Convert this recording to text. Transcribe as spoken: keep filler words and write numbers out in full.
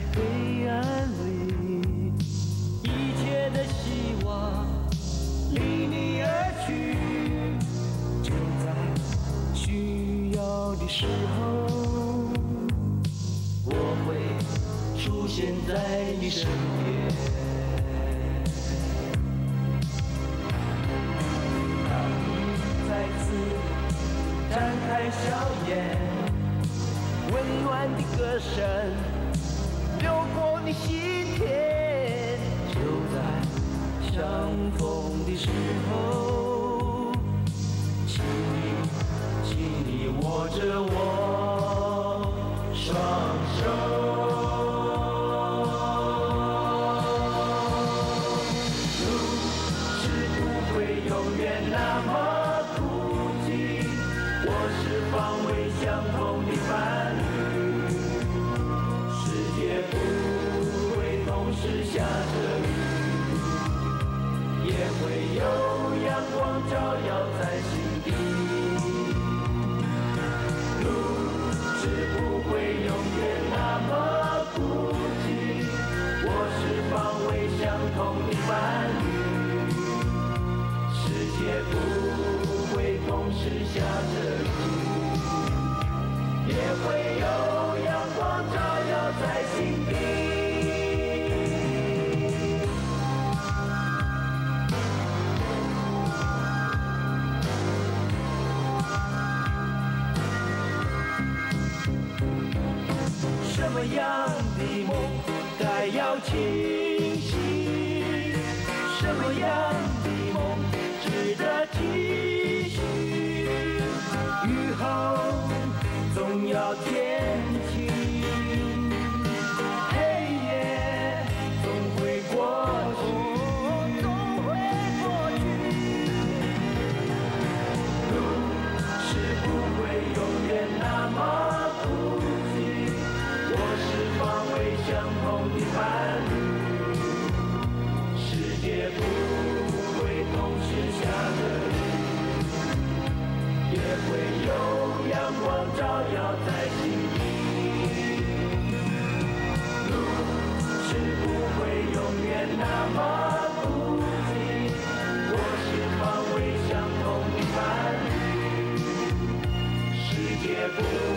黑暗里，一切的希望离你而去，就在需要的时候，我会出现在你身边。当你再次展开笑颜，温暖的歌声流过你心田，就在相逢的时候，请你，请你握着我双手。路是不会永远那么孤寂，我是方位相同的伴侣，世界不会同时下着雨，也会有阳光照耀在心底。路是不会永远那么孤寂，我是方位相同的伴侣，世界不会同时下着雨，也会有阳光照耀在心底。什么样的梦该要清晰？什么样的梦值得继续？雨后总要天晴，黑夜总会过去，总会过去。路是不会永远那么孤寂，我是方位相同的伴侣，世界不会同时下着雨，也会有阳光照耀在心底。路是不会永远那么孤寂，我是方位相同的伴侣，世界不